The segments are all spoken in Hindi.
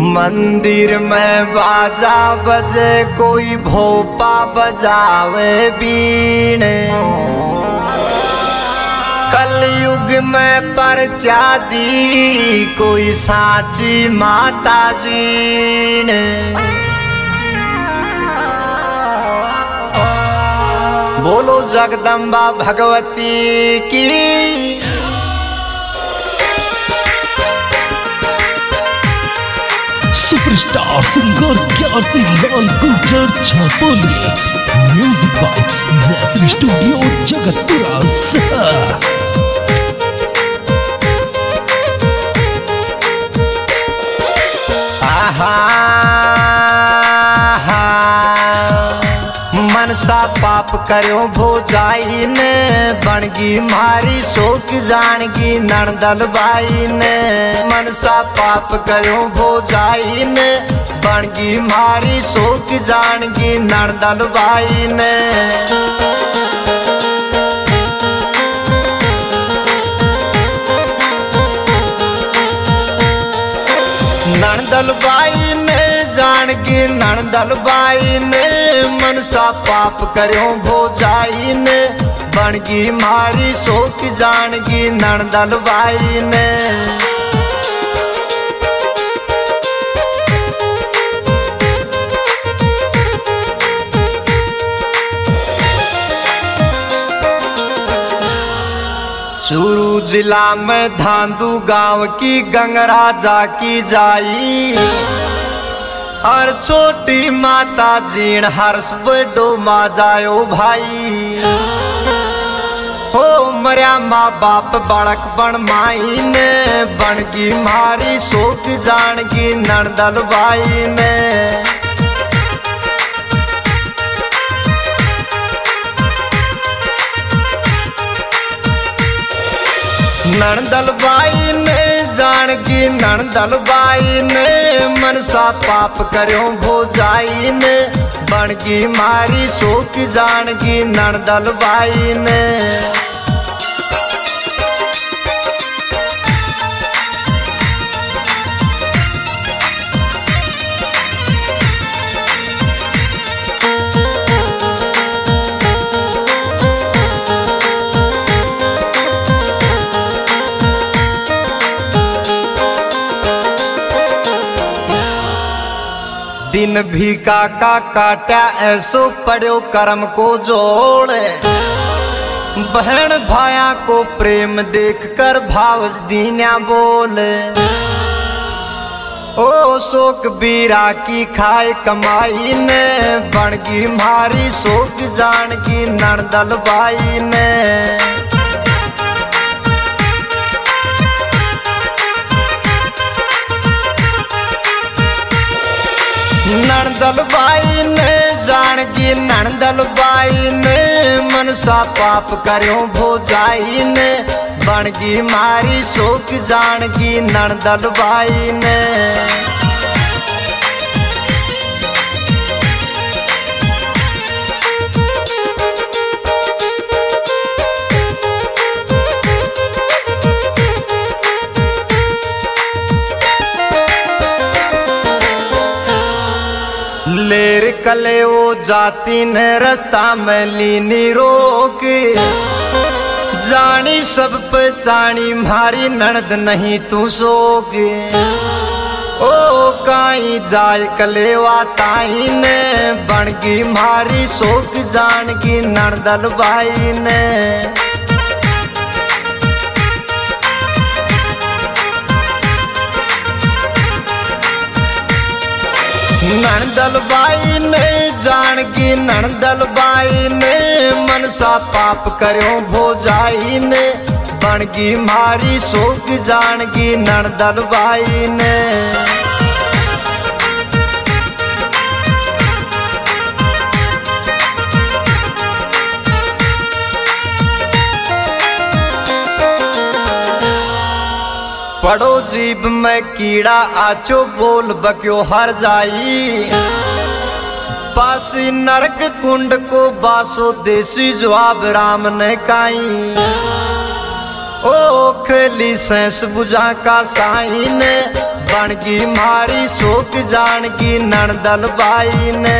मंदिर में बाजा बजे कोई भोपा बजावे बीण। कलयुग में परचा दी कोई साची माता जीण। बोलो जगदम्बा भगवती की। सुपरस्टार सिंगर क्यासी Lal Gurjar Chhapoli. Music by Jayshree studio Jagatpura शहर। मनसा पाप करो भोजाई ने बनगी मारी शोक जानगी नणदल बाई ने। मनसा पाप करो भोजाई ने बनगी मारी शोक जानगी नणदल बाई ने। नणदल बाई ने जानगी नणदल बाई ने मनसा पाप करो भोजाई ने बनगी मारी शोक जानगी नणदल बाई ने। चूरू जिला में धांधू गांव की गंगराजा की जाई और छोटी माता जीण हर्ष बड़ो मा जायो भाई। हो मरिया माँ बाप बालक बन माई ने बनगी मारी शोक जानगी नणदल बाई ने। नणदल बाई ने जानगी नणदल बाई ने मनसा पाप करो भोजाई ने बनगी मारी शोक जानगी नणदल बाई ने। दिन भी काका काटा ऐसो पड़ो कर्म को जोड़े। बहन भाया को प्रेम देखकर भाव दीन्या बोले। ओ शोक बीरा की खाए कमाई ने बनगी मारी शोक जानगी नणदल बाई ने। नणदल बाई ने जानगी नणदल बाई ने मनसा पाप करो भोजाई ने बनगी मारी शोक जानगी नणदल बाई ने। लेर कले वो जाती ने रास्ता में लीनी रोक। जानी सब पहचानी मारी नणद नहीं तू सोग। ओ काई जाय कलेवा ताई ने बनगी मारी शोक जानगी नणदल बाई ने। नणदल बाई ने जानगी नणदल बाई ने मनसा पाप करो भोजाई ने बनगी मारी शोक जानगी नणदल बाई ने। पड़ो जीभ में कीड़ा आचो बोल बक्यो हर जाई। पासी नरक कुंड को बासो देसी जवाब राम ने काई। ओ खली सैस बुझा का साई ने बनगी मारी शोक जानगी नणदल बाई ने।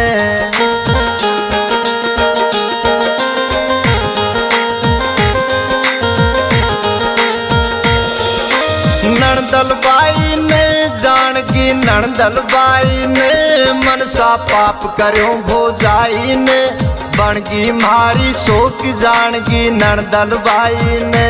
नणदल बाई ने जानगी नणदल बाई ने मनसा पाप करो भोजाई ने बनगी मारी शोक जानगी नणदल बाई ने।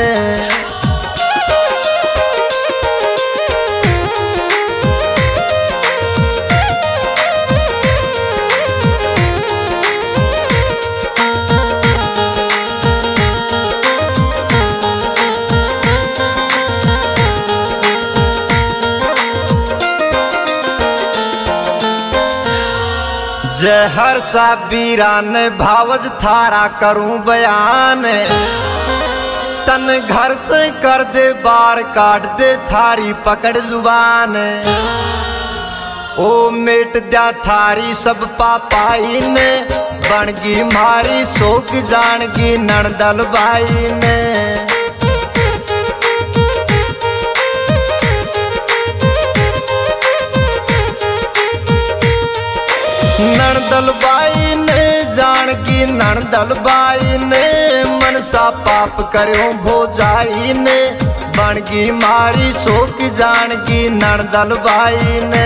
जहर सा बीरान भावज थारा करूं बयान तन घर से कर दे बार काट दे थारी पकड़ जुबान। ओ मेट द्या थारी सब पापाई ने बनगी मारी शोक जानगी नणदल बाई ने। नणदल बाई ने जानगी नणदल बाई ने मनसा पाप करो भोजाई ने बनगी मारी शोक जानगी नणदल बाई ने।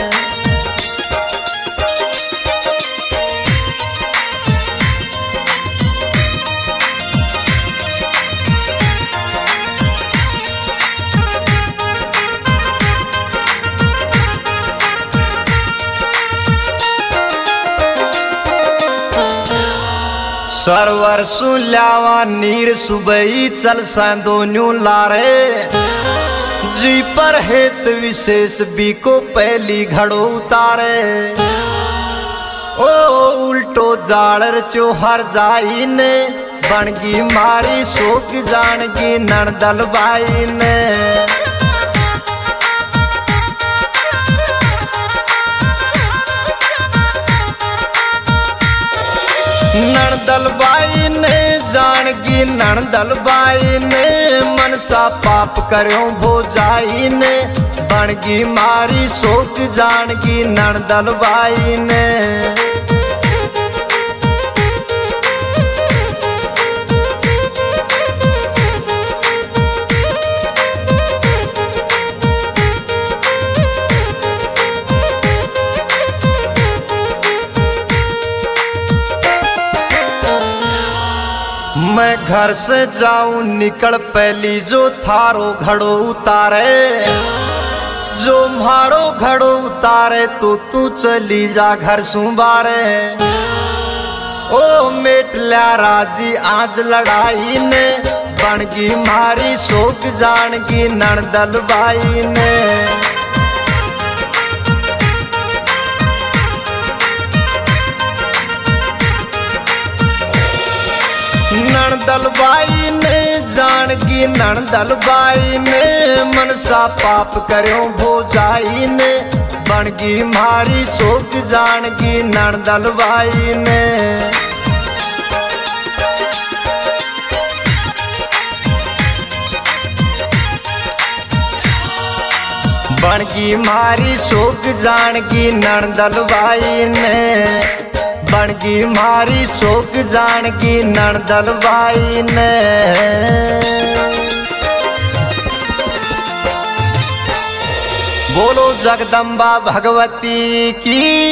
सरवर सुल्यावा नीर सुबई चल सांदो न्यू लारे जी पर हेत विशेष बी को पहली घड़ो उतारे। ओ उल्टो जालर चोहर जाई ने बनगी मारी शोक जानगी नणदल बाई ने। नणदल बाई ने जानगी नणदल बाई ने मनसा पाप करो भोजाई ने बनगी मारी शोक जानगी नणदल बाई ने। मैं घर से जाऊं निकल पहली जो थारो घड़ो उतारे जो मारो घड़ो उतारे तो तू चली जा घर सुबारे। ओ मेट ल्या राजी आज लड़ाई ने बनगी मारी शोक जानगी नणदल बाई ने। नणदल बाई ने जानगी नणदल बाई ने मनसा पाप करो भोजाई ने बनगी मारी शोक जानगी नणदल बाई ने। बनगी मारी शोक जानगी नणदल बाई ने बनगी मारी शोक जानगी नणदल बाई ने। बोलो जगदम्बा भगवती की